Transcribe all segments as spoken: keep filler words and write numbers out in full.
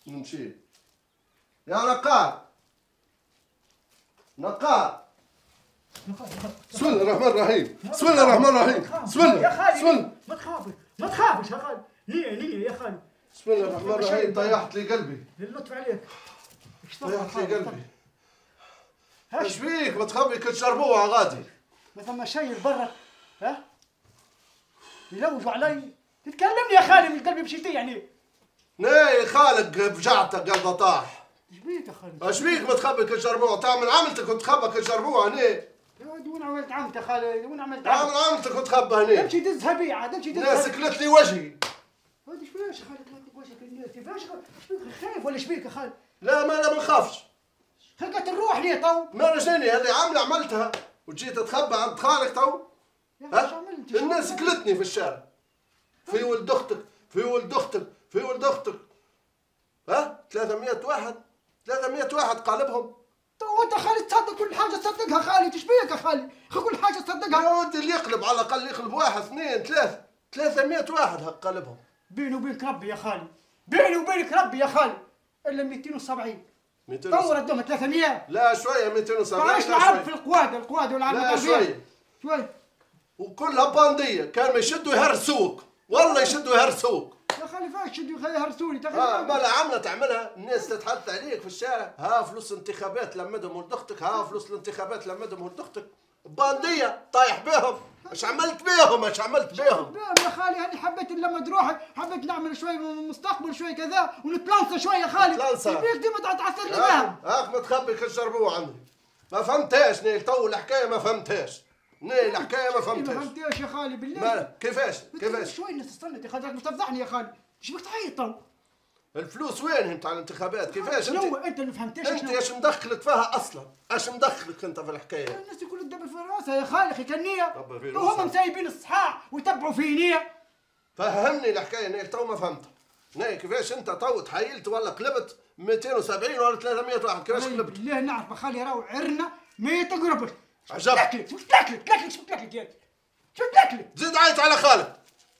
نمشي يا نقال نقال. بسم الله الرحمن الرحيم. بسم الله الرحمن الرحيم. بسم الله يا خالي. بسم الله. ما تخافش ما تخافش يا خالي. نية نية يا خالي. بسم الله الرحمن الرحيم. طيحت لي قلبي. اللطف عليك. طيحت لي قلبي. ايش فيك؟ ما تخبي كتشربوها غادي. ما ثم شيء برا ها؟ يلوجوا علي. تتكلمني يا خالي من قلبي مشيتي يعني. ناي خالق بجعتك قلبه طاح. ايش بيك يا خالي؟ ايش بيك ما تخبي كتشربوها؟ تعمل عملتك وتخبى كتشربوها هني. يا ولد وين عملت عملت يا خالي؟ وين عملت عمل عملت؟ عملتك وتخبى هني. امشي دزها بيعة امشي دزها. ناس كلت لي وجهي. هذا ايش فيش يا خالي؟ كلتك وجهك الناس كيفاش خايف ولا ايش بيك يا خالي؟ لا ما انا ما نخافش. خلقت الروح ليه تو؟ ما انا شني هذه عامله عملتها وجيت اتخبى عند خالك تو. ها؟ الناس كلتني في الشارع. في ولد اختك، في ولد اختك، في ولد اختك. ها؟ ثلاثمية واحد، ثلاثمية واحد قالبهم. تو انت خالي تصدق كل حاجه تصدقها خالي، ايش بيك يا خالي؟ كل حاجه تصدقها. يا ولدي اللي يقلب على الاقل يقلب واحد اثنين ثلاثة، ثلاثمية واحد هك قالبهم. بيني وبينك ربي يا خالي، بيني وبينك ربي يا خالي، الا مئتين وسبعين. مئتين تو ردهم ثلاثمية. لا شويه مئتين وسبعين. معلش العرب في القواد، القواد والعرب. لا شويه. شوي. وكلها بانديه، كان ما يشدوا يهرسوك، والله يشدوا يهرسوك. يا خالي فاش شدوا يهرسوني تخيل. ها مالا عامله تعملها، الناس تتحدث عليك في الشارع، ها فلوس انتخابات لمدهم ولد اختك، ها فلوس الانتخابات لمدهم ولد اختك، بانديه طايح بهم، اش عملت بيهم؟ اش عملت بيهم؟ بيهم يا خالي، هذه حبيت لما تروح حبيت نعمل شوي مستقبل شوي كذا ونتلانسى شوي يا خالي. تلانسى. ليش ديما تعصر لي بهم؟ هاك ما تخبي كتشربوه عندي. ما فهمتهاش نيل تو الحكايه ما فهمتهاش. نيل الحكايه ما فهمتهاش. ما فهمتهاش يا خالي بالله. مالك كيفاش؟ كيفاش؟ شوي الناس استنت يا خالي، مستفزعني يا خالي. ايش بك تعيط تو؟ الفلوس وين نتاع الانتخابات؟ كيفاش انت؟ شنو انت اللي فهمتهاش؟ انت ايش مدخلك فيها اصلا؟ ايش مدخلك انت في الحكايه؟ الناس الكل الدب في راسها يا خالي، اخي كان نيه. دب في وهم راسها. مسايبين الصحاح ويتبعوا في نيه. فهمني الحكايه نيل تو ما فهمتها. نيل كيفاش انت تو تحيلت ولا قلبت مئتين وسبعين ولا ثلاثمية واحد؟ كيفاش قلبت؟ بالله نعرف يا خالي راهو عرنا ما تقربش. عجب. تاكلك شو تاكلك تاكلك شو تاكلك يا شو تاكلك؟ زيد عيط على خالك.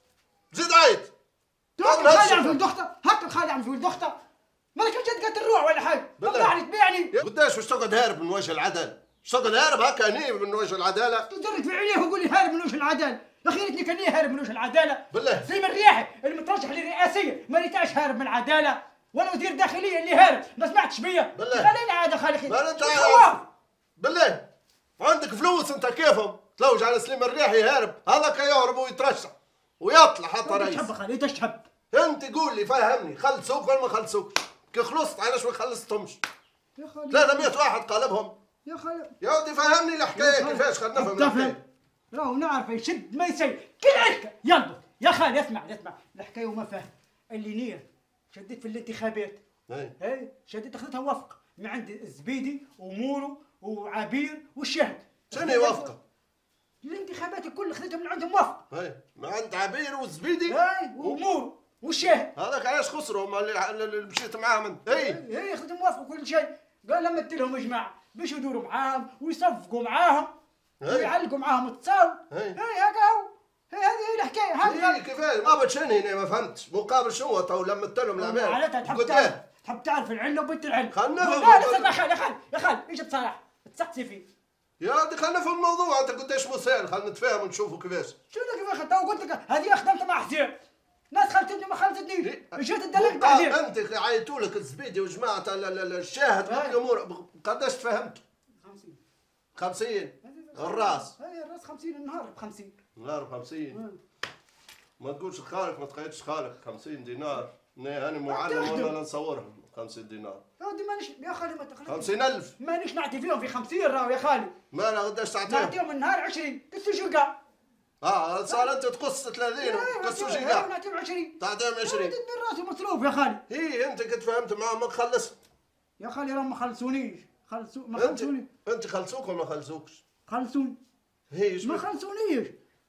زيد عيط. هاك الخالي عم في ولد اختها، هاك الخالي عم في ولد اختها. مالك جد قالت الروح ولا حاجه؟ طلعني تبيعني. قداش واش تقعد هارب من وجه العداله؟ واش تقعد هارب هكا هني من وجه العداله؟ تجرد في عينيه ويقول لي هارب من وجه العداله، يا اخي ريتني كان هارب من وجه العداله. بالله. زي من الرياحي المترشح للرئاسيه ما ريتاش هارب من العداله، ولا وزير داخليه اللي هارب ما سمعتش بيا. بالله. خلينا عاد خالي خير. ما انت خواف. بالله عندك فلوس انت كيفهم؟ تلوج على سليم الرياحي هارب، هذاك يهرب ويترشح ويطلع حتى رئيس. تحب خالي انت تحب؟ انت قول لي فهمني، خلصوك ولا ما خلصوك؟ كي خلصت علاش ما خلصتهمش؟ يا خالي ثلاثمية واحد قالبهم. يا خالي يا ودي فهمني الحكايه كيفاش، خلينا نفهم الحكايه. راهو نعرف يشد ما يسير كل عشكه ينبض. يا خالي اسمع اسمع الحكايه وما فاهم. اللي نيه شديت في الانتخابات. اي اي شديت اخذتها وفقه من عند الزبيدي ومورو وعبير والشهد. شنو يوافقك؟ الانتخابات الكل اخذتها من عندهم وفقه. اي ما عند عبير والزبيدي. اي ومورو والشهد. هذاك علاش خسروا هما اللي, اللي مشيت معاهم انت. اي اي اخذتهم وفقه كل شيء. قال لما لهم يا جماعه باش يدوروا معاهم ويصفقوا معاهم ويعلقوا معاهم التصاوي. اي اي هكا هو. هي هذه هي الحكايه هذه. اي كيفاش ما بتشن هنا ما فهمتش مقابل شنو تو لمت لهم العمال. معناتها تحب تعرف تحب تعرف العله وبنت العله. خلنا لا نفهم. لا يا خالي يا خالي يا خالي ايش بصراحه تسقسي فيه. يا ودي خلينا نفهم الموضوع، انت قداش مسائل خلينا نتفاهم ونشوفوا كيفاش. شنو كيف اخذتها وقلت لك هذه خدمت مع حسين. ناس خلتني ما خلتنيش. جيت تدلك بعدين. انت عيطوا لك الزبيدي وجماعه الشاهد الامور قداش تفهمت؟ خمسين. خمسين الراس. اي الراس خمسين النهار ب خمسين. نهار ب خمسين. ما تقولش خالك ما تقيدش خالك خمسين دينار. هاني معلم ولا نصورهم خمسين دينار. يا ودي مانيش يا خالي ما تخليش. خمسين ألف. مانيش نعطي فيهم في خمسين راهو يا خالي. مالا قداش تعطيهم؟ نعطيهم النهار عشرين قصوا جيجا. اه صار انت تقص ثلاثين وقصوا جيجا. نعطيهم عشرين. تعطيهم عشرين. من راسي مصروف يا خالي. هي انت كنت فهمت معاهم ما تخلص. يا خالي راهم ما خلصونيش. خلصوا ما انت خلصوني. انت خلصوك ولا ما خلصوكش؟ خلصوني. هي ما خلصونيش.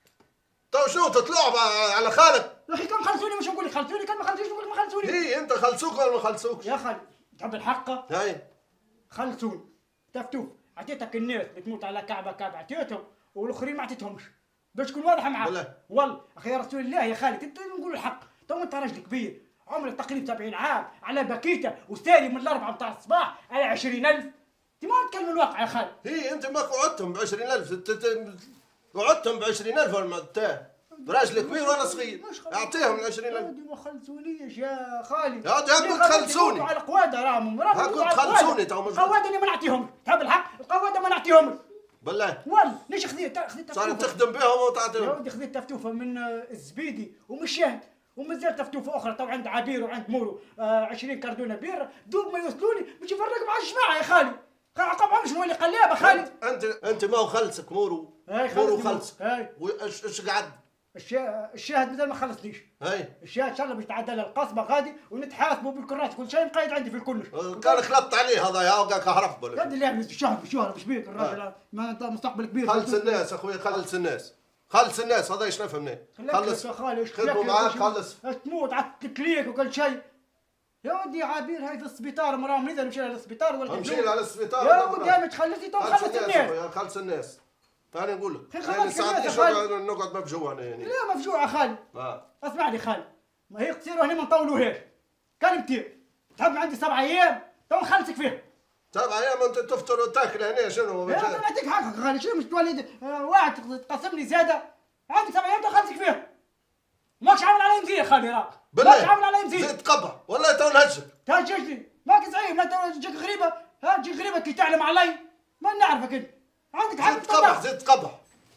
تو شنو تطلعوا على خالك؟ يا اخي كان خلصوني مش نقول لك خلصوني، كان ما خلصونيش نقول لك ما خلصوني. هي انت خلصوك ولا ما خلصوكش؟ يا خالي تحب الحقه؟ هاي خلصوني. تفتوف عطيتك الناس بتموت على كعبه كعبه عطيتهم والاخرين ما عطيتهمش. باش تكون واضحه معاك. والله والله اخي يا رسول الله يا خالي انت نقول الحق. تو انت راجل كبير عمرك تقريبا سبعين عام على باكيته وساري من الاربعه نتاع الصباح على عشرين ألف. انت ما تكلم الواقع يا خالد. هي انت ما قعدتهم ب عشرين ألف، قعدتهم ب عشرين ألف ولا انت راجل كبير وانا صغير، اعطيهم ال عشرين ألف. ما خلصونيش يا خالي. يا هاكم تخلصوني على قواده راهم هاكم تخلصوني تو. القواده ما نعطيهم، تحب الحق القواده ما نعطيهم بالله والله. ليش خذيت خذيت صار تخدم بهم وتعطيهم؟ يا ودي خذيت تفتوفه من الزبيدي ومن الشاهد ومازال تفتوفه اخرى تو عند عبير وعند مورو آه عشرين كردونه بير دوب ما يوصلوني باش نفرق مع الجماعه يا خالي. عقب شنو اللي قلابه خالي. انت انت ما هو خلصك مورو. مورو خلصك. واش ايش قعد؟ الشاهد مازال ما خلصنيش. اي الشاهد ان شاء الله باش تعدل القصبه غادي ونتحاسبوا بالكرات كل شيء مقيد عندي في الكلش. كان خلطت عليه هذا يا وقاك هرب ولا؟ يا اللي يعني الشهر بالشهر باش بيك الراجل ما انت مستقبل كبير. خلص الناس اخويا خلص الناس خلص الناس هذا ايش نفهم منين؟ خلص يا خالي ايش خدموا معاك خلص. تموت على التكليك وكل شيء. يا ودي عبير هاي في السبيطار مراه مريضه نمشي لها للسبيطار ولا نمشي لها للسبيطار. يا ودي ما تخلصي تو خلص الناس. خلص الناس ثاني نقول لك خلص ساعتين نقعد مفجوع انا يعني. لا مفجوع يا خالي. اه اسمعني خالي ما هي قصيره هنا ما نطولوهاش كلمتين. تحب عندي سبع ايام تو نخلصك فيها. سبع ايام انت تفطر وتاكل هنا شنو؟ يا اخي نعطيك حقك خالي شنو مش تولي آه واحد تقسم لي زاده. عندي سبع ايام نخلصك فيها. ماكش عامل علي مزيه خالي راك. ماكش عامل علي مزيه. زيد تقبح ولا تو نهجك. تهججني ماك زعيم لا تو تجيك غريبه. ها تجيك غريبه كي تعلم علي ما نعرفك انت. عندك حق زيد تقبح زيد تقبح.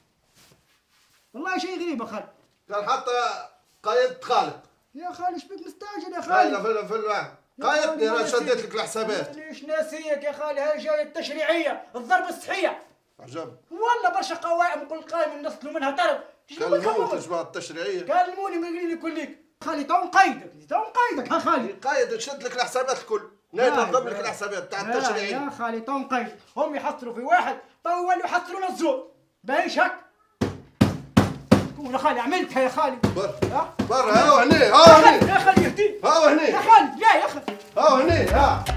والله شيء غريب يا خالي. كان حتى قايد خالق. يا خالي ايش بك مستعجل يا خالي؟ لا في في قايدني راه شديت لك الحسابات. ليش ناسيك يا خالي هاي جايه التشريعيه الضربه الصحيه. عجب. والله برشا قوائم نقول قائمه نصلوا منها ترى. كلموك الجماعه التشريعيه. كلموني مقولين لي كليك. خالي تو نقيدك تو نقيدك ها خالي. قايد نشد لك الحسابات الكل. نضرب لك الحسابات تاع التشريعيه. يا خالي تو نقيد هم يحصلوا في واحد تو يولوا يحصلونا الزور. باهيش هك. يا خالي عملتها يا خالي. برا برا ها هني ها هني. يا خالي يهديك. ها هني. يا خالي لا يا خالي. ها هني ها.